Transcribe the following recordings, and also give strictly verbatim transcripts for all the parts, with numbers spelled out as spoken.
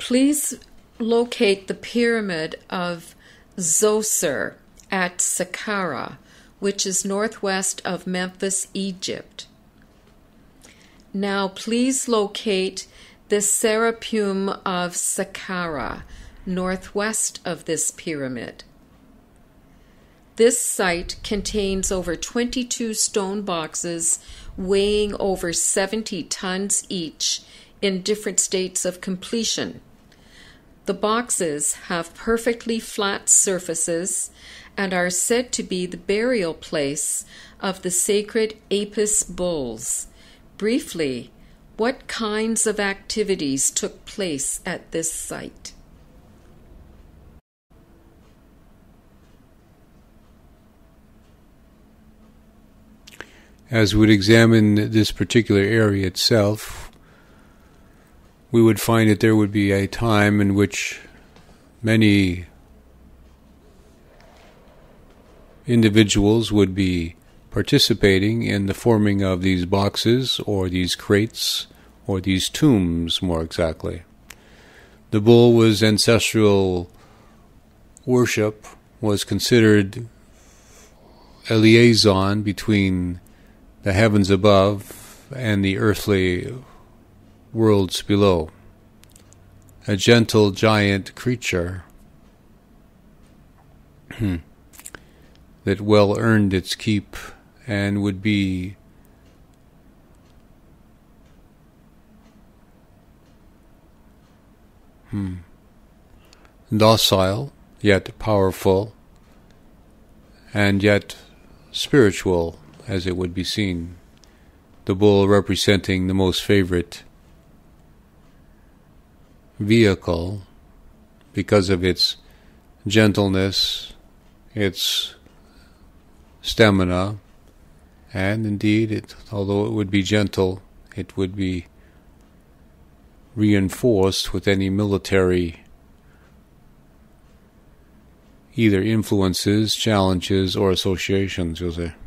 Please locate the pyramid of Zoser at Saqqara, which is northwest of Memphis, Egypt. Now please locate the Serapeum of Saqqara, northwest of this pyramid. This site contains over twenty-two stone boxes weighing over seventy tons each in different states of completion. The boxes have perfectly flat surfaces and are said to be the burial place of the sacred Apis bulls. Briefly, what kinds of activities took place at this site? As we'd examine this particular area itself, we would find that there would be a time in which many individuals would be participating in the forming of these boxes or these crates or these tombs, more exactly. The bull was ancestral worship, was considered a liaison between the heavens above and the earthly worlds below. A gentle giant creature that well earned its keep and would be hmm, docile, yet powerful, and yet spiritual, as it would be seen. The bull representing the most favorite vehicle because of its gentleness, its stamina, and indeed, it, although it would be gentle, it would be reinforced with any military either influences, challenges, or associations, you'll say.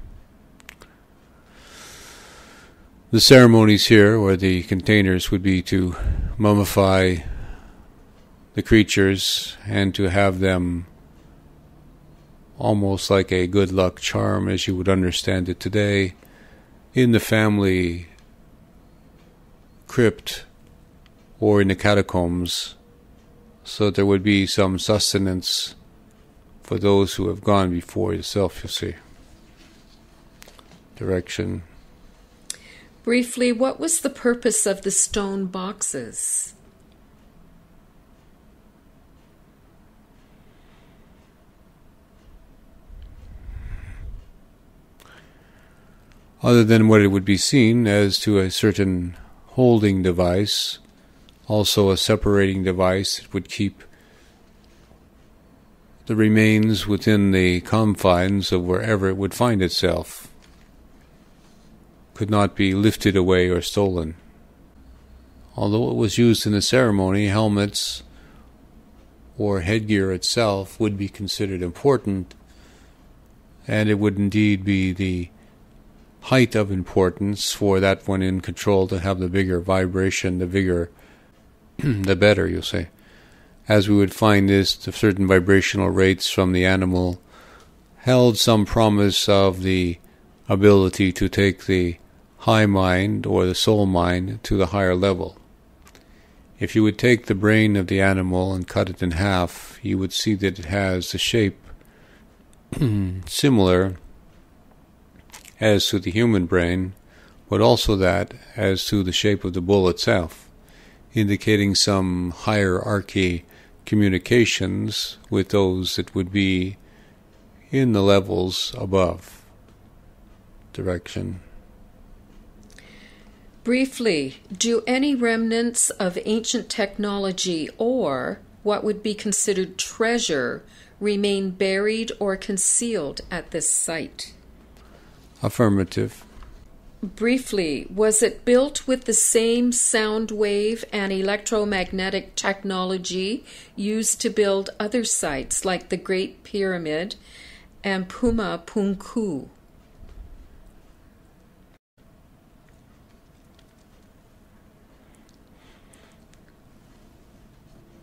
The ceremonies here, or the containers, would be to mummify the creatures and to have them almost like a good luck charm, as you would understand it today, in the family crypt or in the catacombs, so that there would be some sustenance for those who have gone before yourself, you see. Direction. Briefly, what was the purpose of the stone boxes? Other than what it would be seen as to a certain holding device, also a separating device that would keep the remains within the confines of wherever it would find itself. Could not be lifted away or stolen. Although it was used in the ceremony, helmets or headgear itself would be considered important, and it would indeed be the height of importance for that one in control to have the bigger vibration, the bigger, the better, you'll say. As we would find this, the certain vibrational rates from the animal held some promise of the ability to take the high mind or the soul mind to the higher level. If you would take the brain of the animal and cut it in half, you would see that it has the shape similar as to the human brain, but also that as to the shape of the bull itself, indicating some hierarchy communications with those that would be in the levels above. Direction. Briefly, do any remnants of ancient technology or what would be considered treasure remain buried or concealed at this site? Affirmative. Briefly, was it built with the same sound wave and electromagnetic technology used to build other sites like the Great Pyramid and Puma Punku?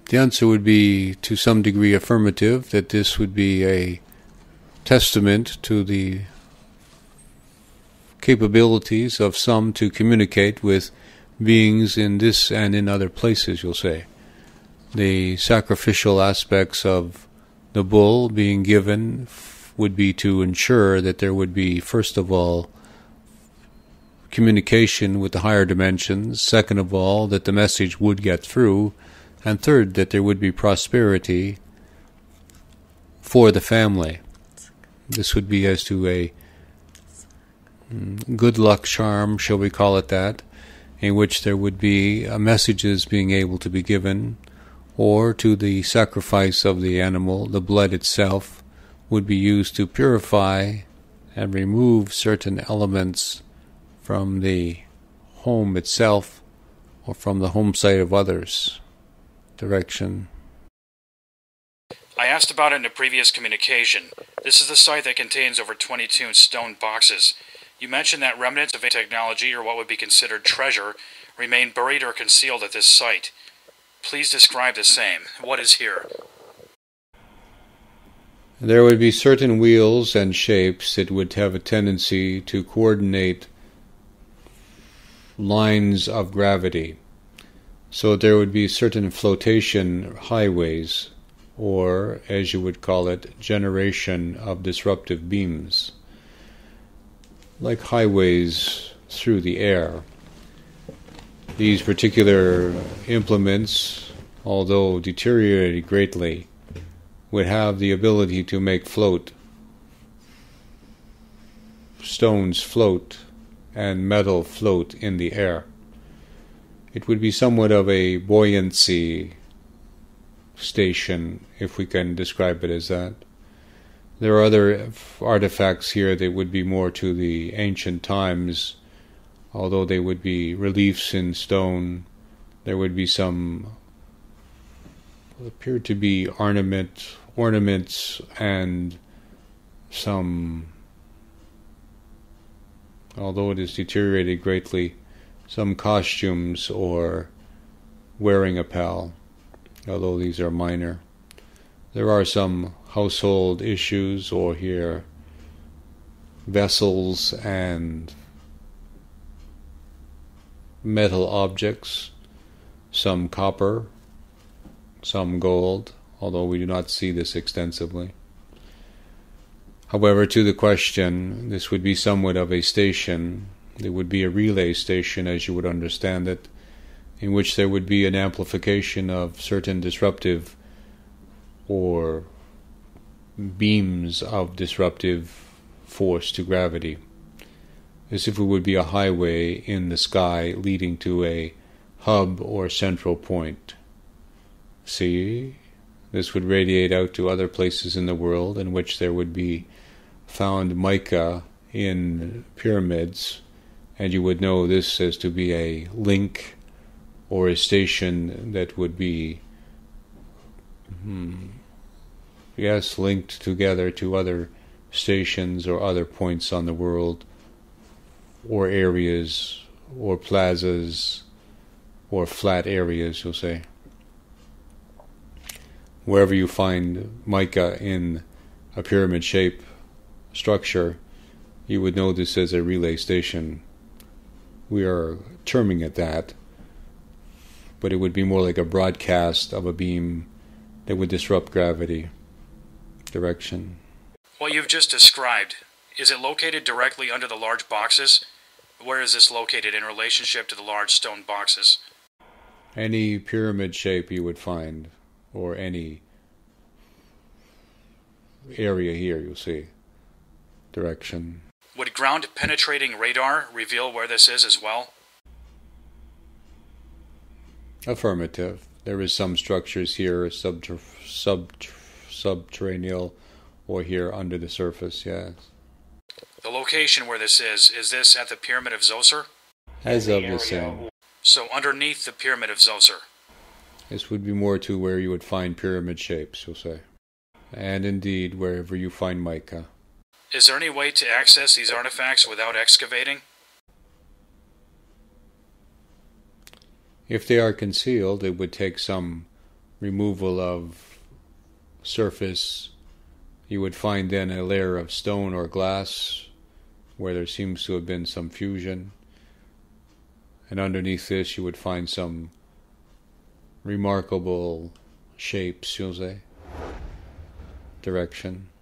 The answer would be to some degree affirmative, that this would be a testament to the capabilities of some to communicate with beings in this and in other places, you'll say. The sacrificial aspects of the bull being given would be to ensure that there would be, first of all, communication with the higher dimensions, second of all, that the message would get through, and third, that there would be prosperity for the family. This would be as to a good luck charm, shall we call it that, in which there would be uh, messages being able to be given, or to the sacrifice of the animal, the blood itself would be used to purify and remove certain elements from the home itself or from the home site of others. Direction. I asked about it in a previous communication. This is the site that contains over twenty-two stone boxes. You mentioned that remnants of technology, or what would be considered treasure, remain buried or concealed at this site. Please describe the same. What is here? There would be certain wheels and shapes that would have a tendency to coordinate lines of gravity. So there would be certain flotation highways, or, as you would call it, generation of disruptive beams, like highways through the air. These particular implements, although deteriorated greatly, would have the ability to make float, stones float, and metal float in the air. It would be somewhat of a buoyancy station, if we can describe it as that. There are other artifacts here that would be more to the ancient times, although they would be reliefs in stone. There would be some appear to be ornament, ornaments and some, although it is deteriorated greatly, some costumes or wearing apparel, although these are minor. There are some household issues, or here vessels and metal objects, some copper, some gold, although we do not see this extensively. However, to the question, this would be somewhat of a station. It would be a relay station, as you would understand it, in which there would be an amplification of certain disruptive or beams of disruptive force to gravity, as if it would be a highway in the sky leading to a hub or central point. See, this would radiate out to other places in the world in which there would be found mica in pyramids, and you would know this as to be a link or a station that would be hmm, yes, linked together to other stations or other points on the world, or areas, or plazas, or flat areas, you'll say. Wherever you find mica in a pyramid shape structure, you would know this as a relay station. We are terming it that, but it would be more like a broadcast of a beam that would disrupt gravity. Direction. What you've just described, is it located directly under the large boxes? Where is this located in relationship to the large stone boxes? Any pyramid shape you would find, or any area here, you'll see. Direction. Would ground-penetrating radar reveal where this is as well? Affirmative. There is some structures here, subter sub subterranean, or here under the surface, yes. The location where this is, is this at the Pyramid of Zoser? As of the same. So underneath the Pyramid of Zoser. This would be more to where you would find pyramid shapes, you'll say. And indeed, wherever you find mica. Is there any way to access these artifacts without excavating? If they are concealed, it would take some removal of surface, you would find then a layer of stone or glass where there seems to have been some fusion. And underneath this you would find some remarkable shapes, you'll say, direction.